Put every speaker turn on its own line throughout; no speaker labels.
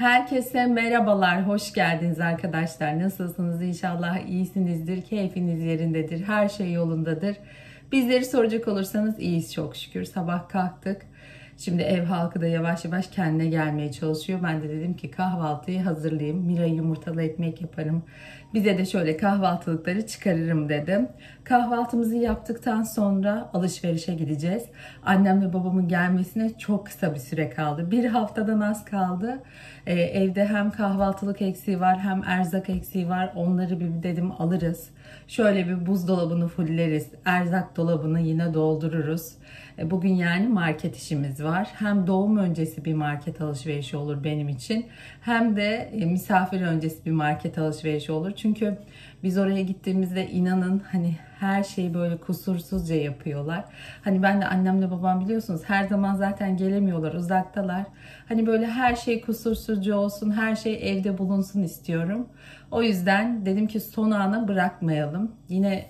Herkese merhabalar, hoş geldiniz arkadaşlar. Nasılsınız? İnşallah iyisinizdir, keyfiniz yerindedir, her şey yolundadır. Bizleri soracak olursanız iyiyiz çok şükür. Sabah kalktık. Şimdi ev halkı da yavaş yavaş kendine gelmeye çalışıyor. Ben de dedim ki kahvaltıyı hazırlayayım. Mira'ya yumurtalı ekmek yaparım. Bize de şöyle kahvaltılıkları çıkarırım dedim. Kahvaltımızı yaptıktan sonra alışverişe gideceğiz. Annem ve babamın gelmesine çok kısa bir süre kaldı. Bir haftadan az kaldı. Evde hem kahvaltılık eksiği var hem erzak eksiği var. Onları bir dedim alırız. Şöyle bir buzdolabını fulleriz. Erzak dolabını yine doldururuz. Bugün yani market işimiz var. Hem doğum öncesi bir market alışverişi olur benim için. Hem de misafir öncesi bir market alışverişi olur. Çünkü biz oraya gittiğimizde inanın hani her şeyi böyle kusursuzca yapıyorlar. Hani ben de annemle babam biliyorsunuz her zaman zaten gelemiyorlar, uzaktalar. Hani böyle her şey kusursuzca olsun, her şey evde bulunsun istiyorum. O yüzden dedim ki son ana bırakmayalım. Yine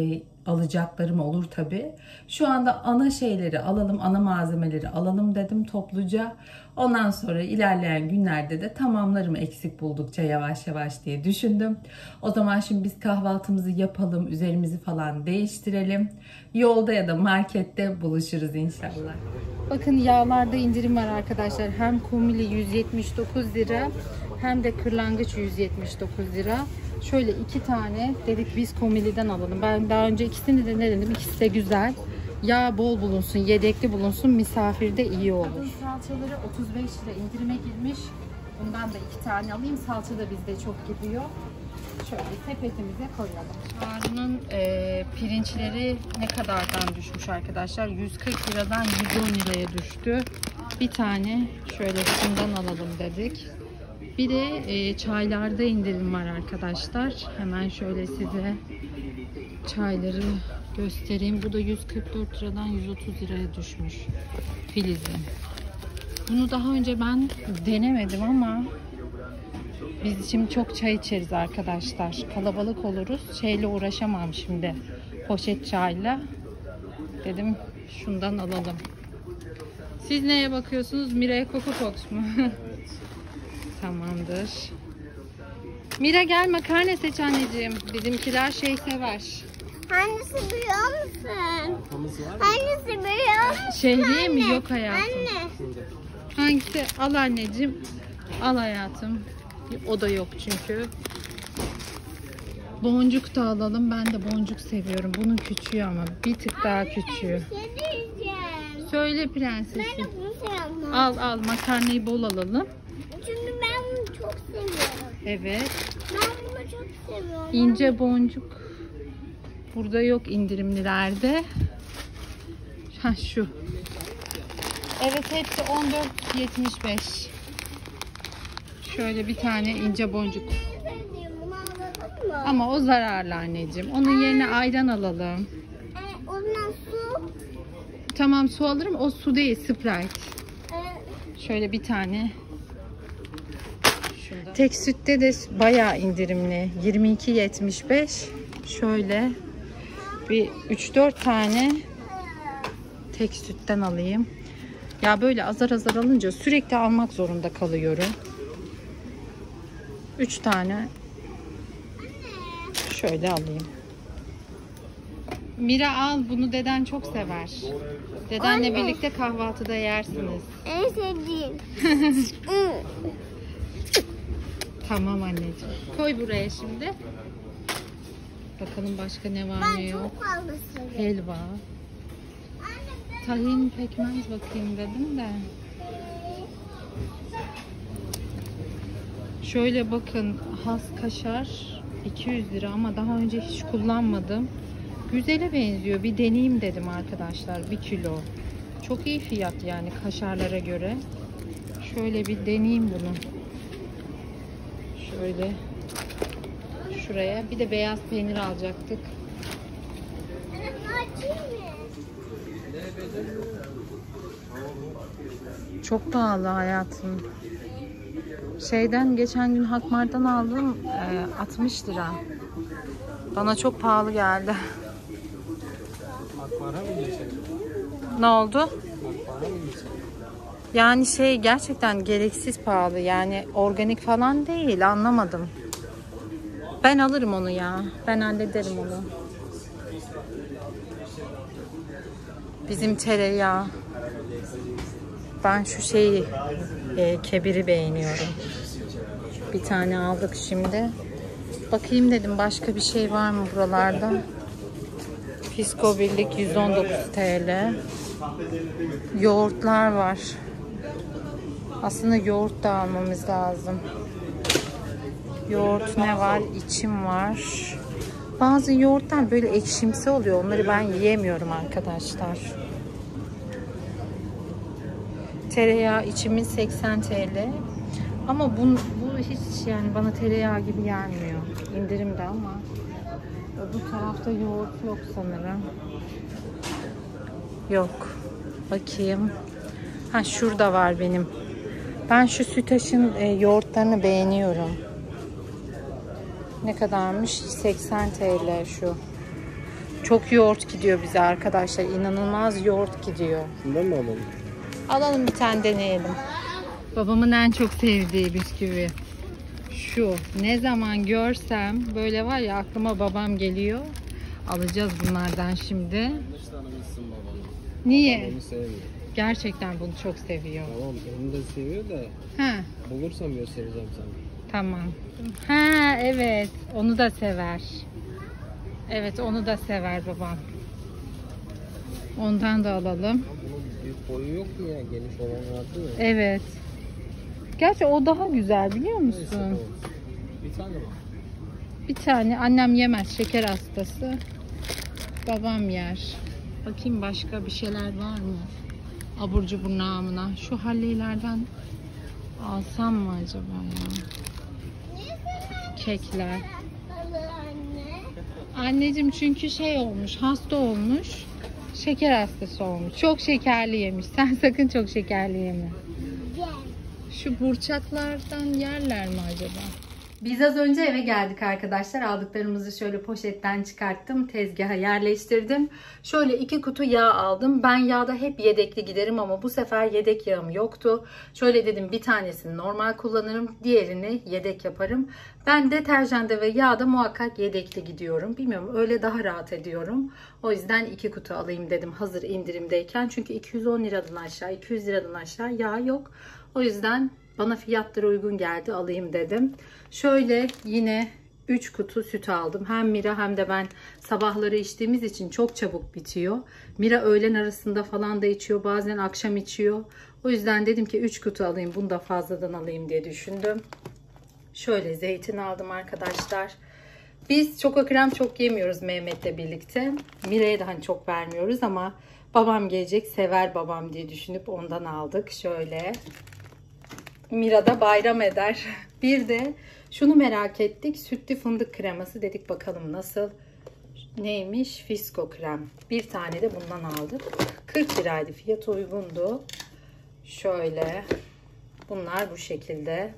alacaklarım olur tabii. Şu anda ana şeyleri alalım, ana malzemeleri alalım dedim topluca. Ondan sonra ilerleyen günlerde de tamamlarım eksik buldukça yavaş yavaş diye düşündüm. O zaman şimdi biz kahvaltımızı yapalım, üzerimizi falan değiştirelim. Yolda ya da markette buluşuruz inşallah. Bakın yağlarda indirim var arkadaşlar. Hem kumili 179 lira hem de kırlangıç 179 lira. Şöyle iki tane dedik biz komiliden alalım. Ben daha önce ikisini de denedim. İkisi de güzel. Yağ bol bulunsun, yedekli bulunsun. Misafirde iyi olur. Salçaları 35 lira indirime girmiş. Bundan da iki tane alayım. Salça da bizde çok gidiyor. Şöyle sepetimize koyalım. Çağrı'nın pirinçleri ne kadardan düşmüş arkadaşlar? 140 liradan 110 liraya düştü. Bir tane şöyle şundan alalım dedik. Bir de çaylarda indirim var arkadaşlar. Hemen şöyle size çayları göstereyim. Bu da 144 liradan 130 liraya düşmüş. Filiz'in. Bunu daha önce ben denemedim ama biz şimdi çok çay içeriz arkadaşlar. Kalabalık oluruz. Şeyle uğraşamam şimdi. Poşet çayla. Dedim şundan alalım. Siz neye bakıyorsunuz? Mira'ya Coco Pox mu? Tamamdır. Mira gel makarna seç anneciğim. Bizimkiler şey sever.
Hangisi biliyor musun? Hangisi biliyor musun?
Şehriye mi? Yok hayatım.
Anne.
Hangisi? Al anneciğim. Al hayatım. O da yok çünkü. Boncuk da alalım. Ben de boncuk seviyorum. Bunun küçüğü ama bir tık daha küçüğü.
Bir şey diyeceğim.
Söyle prensesim.
Ben de bunu sevmem.
Al makarnayı bol alalım.
Çünkü ben bunu çok seviyorum.
Evet.
Ben bunu çok seviyorum.
İnce boncuk. Burada yok indirimlilerde. Ha şu. Evet hepsi 14.75. Şöyle bir tane ince boncuk.
Bunu anladın mı?
Ama o zararlı anneciğim. Onun yerine ayran alalım.
Ondan su.
Tamam su alırım. O su değil, Sprite. Şöyle bir tane. Şurada. Tek sütte de bayağı indirimli. 22.75. Şöyle bir 3-4 tane tek sütten alayım. Ya böyle azar azar alınca sürekli almak zorunda kalıyorum. 3 tane şöyle alayım. Mira al bunu, deden çok sever. Dedenle
Anne.
birlikte kahvaltıda yersiniz.
En sevdiğim.
Tamam anneciğim. Koy buraya şimdi. Bakalım başka ne var ne
Ben
yok.
çok fazla seviyorum.
Helva. Tahin pekmez bakayım dedim de. Şöyle bakın, has kaşar 200 lira ama daha önce hiç kullanmadım. Güzele benziyor. Bir deneyeyim dedim arkadaşlar. 1 kilo. Çok iyi fiyat yani kaşarlara göre. Şöyle bir deneyeyim bunu. Şöyle şuraya. Bir de beyaz peynir alacaktık. Çok pahalı hayatım. Şeyden geçen gün Hakmar'dan aldım 60 lira. Bana çok pahalı geldi.
Hakmar'a mı geçelim?
Ne oldu?
Hakmar'a mı geçelim?
Yani şey gerçekten gereksiz pahalı. Yani organik falan değil. Anlamadım. Ben alırım onu ya. Ben hallederim onu. Bizim tereyağı. Ben şu şeyi kebiri beğeniyorum. Bir tane aldık şimdi. Bakayım dedim başka bir şey var mı buralarda? Fisko Birlik 119 TL. Yoğurtlar var. Aslında yoğurt da almamız lazım. Yoğurt ne var? İçim var. Bazı yoğurtlar böyle ekşimsi oluyor. Onları ben yiyemiyorum arkadaşlar. Tereyağı içimiz 80 TL. Ama bu hiç yani bana tereyağı gibi gelmiyor. İndirimde ama. Bu tarafta yoğurt yok sanırım. Yok. Bakayım. Ha şurada var benim. Ben şu Sütaş'ın yoğurtlarını beğeniyorum. Ne kadarmış? 80 TL şu. Çok yoğurt gidiyor bize arkadaşlar. İnanılmaz yoğurt gidiyor.
Bundan mı alalım?
Alalım bir tane deneyelim. Babamın en çok sevdiği bisküvi. Şu. Ne zaman görsem böyle var ya aklıma babam geliyor. Alacağız bunlardan şimdi. Niye?
Onu sevmiyor.
Gerçekten bunu çok seviyor.
Tamam onu da seviyor da
Ha,
bulursam göstereceğim sana.
tamam. Ha, evet. Onu da sever. Evet, onu da sever babam. Ondan da alalım.
Bunun büyük boyu yok mu ya? Geniş olan vardı ya.
Evet. Gerçi o daha güzel biliyor
Neyse,
musun?
olsun. Bir tane var.
Bir tane annem yemez, şeker hastası. Babam yer. Bakayım başka bir şeyler var mı? Abur cubur namına. Şu halleylerden alsam mı acaba ya? Kekler.
Anne.
Anneciğim çünkü şey olmuş, hasta olmuş. Şeker hastası olmuş. Çok şekerli yemiş. Sen sakın çok şekerli yeme.
Gel.
Şu burçaklardan yerler mi acaba? Biz az önce eve geldik arkadaşlar. Aldıklarımızı şöyle poşetten çıkarttım. Tezgaha yerleştirdim. Şöyle 2 kutu yağ aldım. Ben yağda hep yedekli giderim ama bu sefer yedek yağım yoktu. Şöyle dedim bir tanesini normal kullanırım. Diğerini yedek yaparım. Ben deterjanda ve yağda muhakkak yedekli gidiyorum. Bilmiyorum öyle daha rahat ediyorum. O yüzden 2 kutu alayım dedim hazır indirimdeyken. Çünkü 210 liradan aşağı 200 liradan aşağı yağ yok. O yüzden bana fiyatları uygun geldi alayım dedim. Şöyle yine 3 kutu süt aldım. Hem Mira hem de ben sabahları içtiğimiz için çok çabuk bitiyor. Mira öğlen arasında falan da içiyor. Bazen akşam içiyor. O yüzden dedim ki 3 kutu alayım. Bunu da fazladan alayım diye düşündüm. Şöyle zeytin aldım arkadaşlar. Biz çoko krem çok yemiyoruz Mehmet'le birlikte. Mira'ya da hani çok vermiyoruz ama babam gelecek sever babam diye düşünüp ondan aldık. Şöyle. Mira da bayram eder. Bir de şunu merak ettik. Sütlü fındık kreması dedik bakalım nasıl. Neymiş? Fisko krem. Bir tane de bundan aldık. 40 liraydı. Fiyatı uygundu. Şöyle. Bunlar bu şekilde.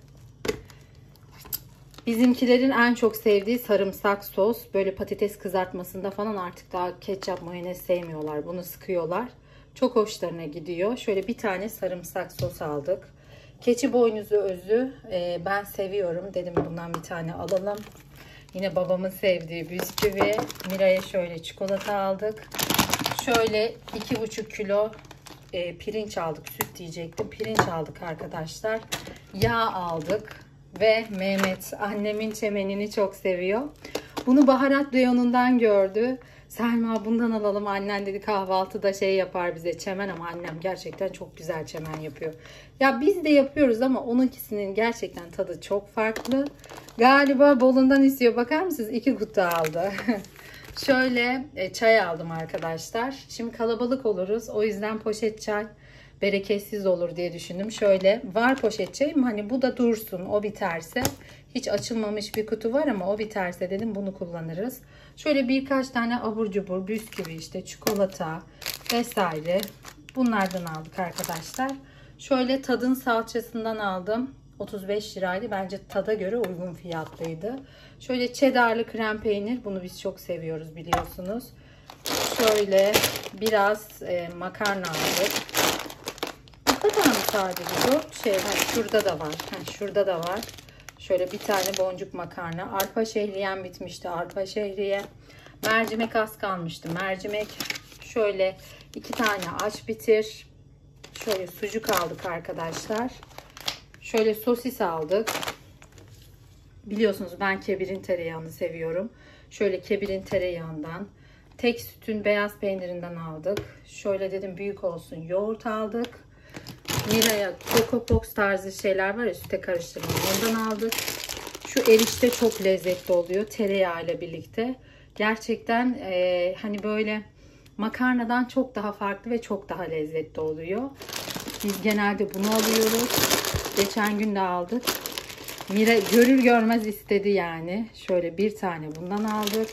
Bizimkilerin en çok sevdiği sarımsak sos. Böyle patates kızartmasında falan artık daha ketçap mayonez sevmiyorlar. Bunu sıkıyorlar. Çok hoşlarına gidiyor. Şöyle bir tane sarımsak sos aldık. Keçi boynuzu özü ben seviyorum. Dedim bundan bir tane alalım. Yine babamın sevdiği bisküvi. Mira'ya şöyle çikolata aldık. Şöyle 2,5 kilo pirinç aldık. Süt diyecektim. Pirinç aldık arkadaşlar. Yağ aldık. Ve Mehmet annemin çemenini çok seviyor. Bunu baharat reyonundan gördü. Selma bundan alalım. Annen dedi kahvaltıda şey yapar bize çemen ama annem gerçekten çok güzel çemen yapıyor. Ya biz de yapıyoruz ama onunkisinin gerçekten tadı çok farklı. Galiba Bolu'ndan istiyor. Bakar mısınız? 2 kutu aldı. Şöyle çay aldım arkadaşlar. Şimdi kalabalık oluruz. O yüzden poşet çay bereketsiz olur diye düşündüm. Şöyle var poşet çayım. Hani bu da dursun. O biterse. Hiç açılmamış bir kutu var ama o biterse dedim bunu kullanırız. Şöyle birkaç tane abur cubur, bisküvi işte çikolata vesaire. Bunlardan aldık arkadaşlar. Şöyle Tadın salçasından aldım. 35 liraydı. Bence tada göre uygun fiyatlıydı. Şöyle cheddarlı krem peynir. Bunu biz çok seviyoruz biliyorsunuz. Şöyle biraz makarna aldık. Bu kadar mı sadece? 4 şey. Şurada da var. Şurada da var. Şöyle bir tane boncuk makarna. Arpa şehriyem bitmişti. Arpa şehriye. Mercimek az kalmıştı. Mercimek. Şöyle 2 tane aç bitir. Şöyle sucuk aldık arkadaşlar. Şöyle sosis aldık. Biliyorsunuz ben kebirin tereyağını seviyorum. Şöyle kebirin tereyağından. Tek sütün beyaz peynirinden aldık. Şöyle dedim büyük olsun yoğurt aldık. Mira'ya Coco Pops tarzı şeyler var ya, süte karıştırma, ondan aldık. Şu erişte çok lezzetli oluyor tereyağı ile birlikte. Gerçekten hani böyle makarnadan çok daha farklı ve çok daha lezzetli oluyor. Biz genelde bunu alıyoruz. Geçen gün de aldık. Mira görür görmez istedi yani. Şöyle bir tane bundan aldık.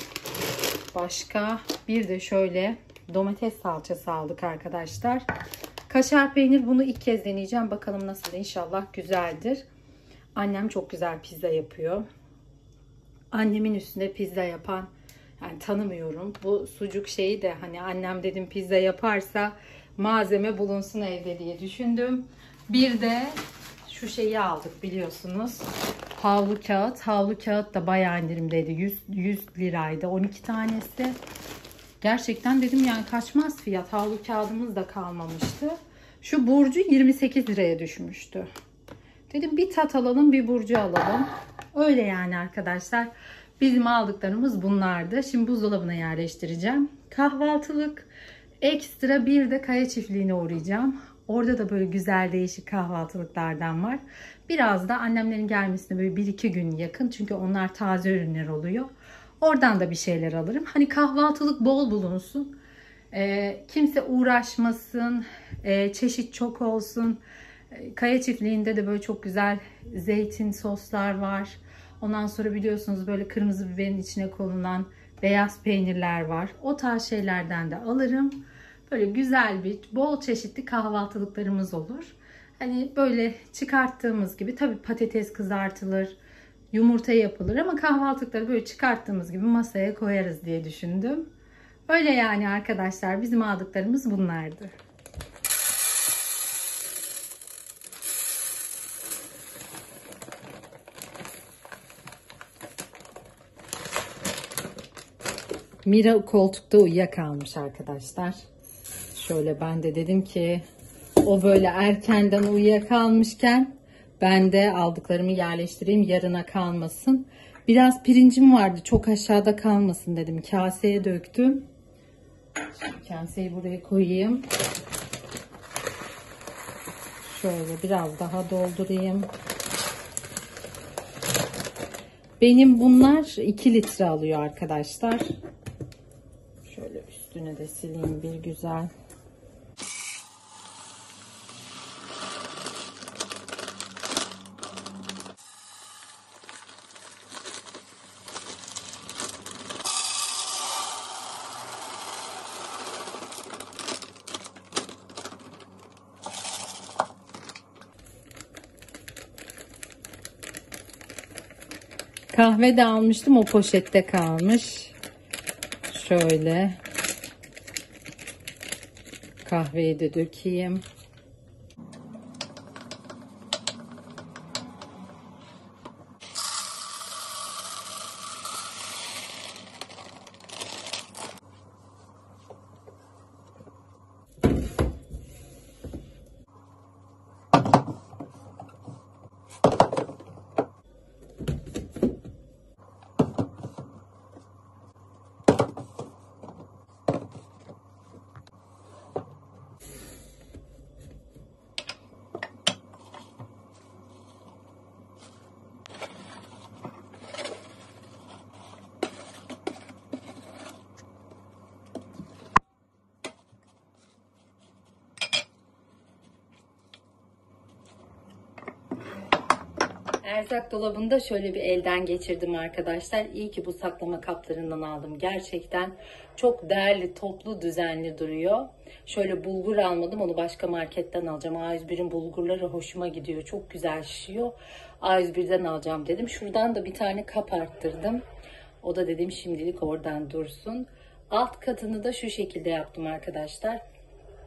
Başka bir de şöyle domates salçası aldık arkadaşlar. Kaşar peynir, bunu ilk kez deneyeceğim. Bakalım nasıl, inşallah güzeldir. Annem çok güzel pizza yapıyor. Annemin üstüne pizza yapan yani tanımıyorum. Bu sucuk şeyi de hani annem dedim pizza yaparsa malzeme bulunsun evde diye düşündüm. Bir de şu şeyi aldık biliyorsunuz. Havlu kağıt. Havlu kağıt da bayağı indirimdeydi. 100 liraydı 12 tanesi. Gerçekten dedim yani kaçmaz fiyat. Havlu kağıdımız da kalmamıştı. Şu burcu 28 liraya düşmüştü. Dedim bir tat alalım, bir burcu alalım. Öyle yani arkadaşlar. Bizim aldıklarımız bunlardı. Şimdi buzdolabına yerleştireceğim. Kahvaltılık ekstra bir de Kaya Çiftliği'ne uğrayacağım. Orada da böyle güzel değişik kahvaltılıklardan var. Biraz da annemlerin gelmesine böyle 1-2 gün yakın. Çünkü onlar taze ürünler oluyor. Oradan da bir şeyler alırım. Hani kahvaltılık bol bulunsun. Kimse uğraşmasın. Çeşit çok olsun. Kaya Çiftliği'nde de böyle çok güzel zeytin soslar var. Ondan sonra biliyorsunuz böyle kırmızı biberin içine konulan beyaz peynirler var. O tarz şeylerden de alırım. Böyle güzel bir bol çeşitli kahvaltılıklarımız olur. Hani böyle çıkarttığımız gibi tabii patates kızartılır, yumurta yapılır ama kahvaltılıkları böyle çıkarttığımız gibi masaya koyarız diye düşündüm. Öyle yani arkadaşlar, bizim aldıklarımız bunlardı. Mira koltukta uyuyakalmış arkadaşlar. Şöyle ben de dedim ki o böyle erkenden uyuyakalmışken ben de aldıklarımı yerleştireyim, yarına kalmasın. Biraz pirincim vardı, çok aşağıda kalmasın dedim. Kaseye döktüm. Şimdi kaseyi buraya koyayım. Şöyle biraz daha doldurayım. Benim bunlar 2 litre alıyor arkadaşlar. Şöyle üstüne de sileyim bir güzel. Kahve de almıştım, o poşette kalmış. Şöyle kahveyi de dökeyim. Erzak dolabında şöyle bir elden geçirdim arkadaşlar. İyi ki bu saklama kaplarından aldım. Gerçekten çok değerli, toplu, düzenli duruyor. Şöyle bulgur almadım. Onu başka marketten alacağım. A101'in bulgurları hoşuma gidiyor. Çok güzel şişiyor. A101'den alacağım dedim. Şuradan da bir tane kap arttırdım. O da dedim şimdilik oradan dursun. Alt katını da şu şekilde yaptım arkadaşlar.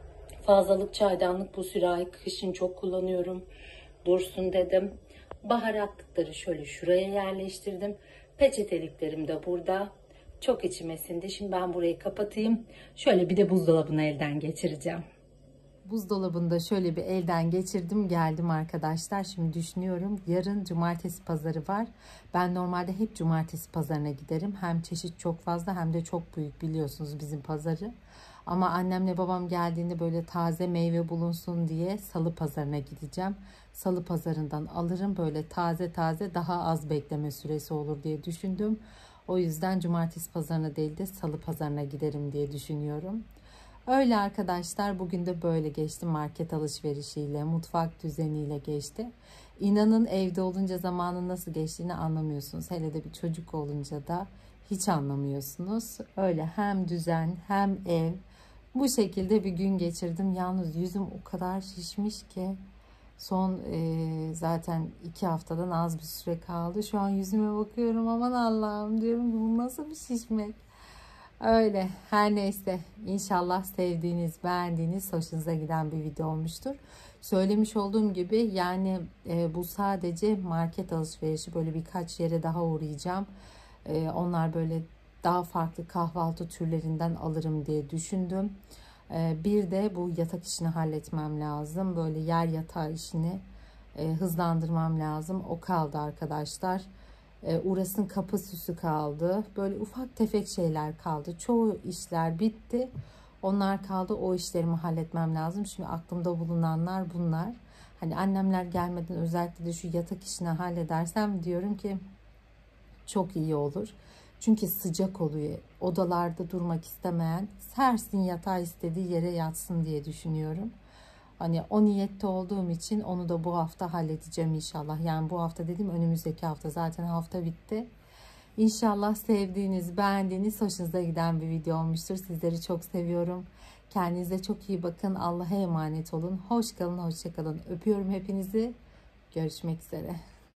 Fazlalık çaydanlık, bu sürahi kışın çok kullanıyorum. Dursun dedim. Baharatlıkları şöyle şuraya yerleştirdim. Peçeteliklerim de burada. Çok içime sindi. Şimdi ben burayı kapatayım. Şöyle bir de buzdolabını elden geçireceğim. Buzdolabında şöyle bir elden geçirdim geldim arkadaşlar. Şimdi düşünüyorum, yarın cumartesi pazarı var. Ben normalde hep cumartesi pazarına giderim. Hem çeşit çok fazla hem de çok büyük, biliyorsunuz bizim pazarı. Ama annemle babam geldiğinde böyle taze meyve bulunsun diye salı pazarına gideceğim. Salı pazarından alırım, böyle taze taze, daha az bekleme süresi olur diye düşündüm. O yüzden cumartesi pazarına değil de salı pazarına giderim diye düşünüyorum. Öyle arkadaşlar, bugün de böyle geçti, market alışverişiyle, mutfak düzeniyle geçti. İnanın evde olunca zamanın nasıl geçtiğini anlamıyorsunuz. Hele de bir çocuk olunca da hiç anlamıyorsunuz. Öyle hem düzen hem ev, bu şekilde bir gün geçirdim. Yalnız yüzüm o kadar şişmiş ki son zaten 2 haftadan az bir süre kaldı. Şu an yüzüme bakıyorum, aman Allah'ım diyorum, bu nasıl bir şişmek. Öyle, her neyse, inşallah sevdiğiniz, beğendiğiniz, hoşunuza giden bir video olmuştur. Söylemiş olduğum gibi yani bu sadece market alışverişi, böyle birkaç yere daha uğrayacağım. Onlar böyle daha farklı kahvaltı türlerinden alırım diye düşündüm. Bir de bu yatak işini halletmem lazım. Böyle yer yatağı işini hızlandırmam lazım. O kaldı arkadaşlar. Uras'ın kapı süsü kaldı. Böyle ufak tefek şeyler kaldı. Çoğu işler bitti. Onlar kaldı. O işlerimi halletmem lazım. Şimdi aklımda bulunanlar bunlar. Hani annemler gelmeden özellikle de şu yatak işini halledersem diyorum ki çok iyi olur. Çünkü sıcak oluyor. Odalarda durmak istemeyen sersin yatağı, istediği yere yatsın diye düşünüyorum. Hani o niyette olduğum için onu da bu hafta halledeceğim inşallah. Yani bu hafta dedim, önümüzdeki hafta, zaten hafta bitti. İnşallah sevdiğiniz, beğendiğiniz, hoşunuza giden bir video olmuştur. Sizleri çok seviyorum. Kendinize çok iyi bakın. Allah'a emanet olun. Hoş kalın, hoşça kalın. Öpüyorum hepinizi. Görüşmek üzere.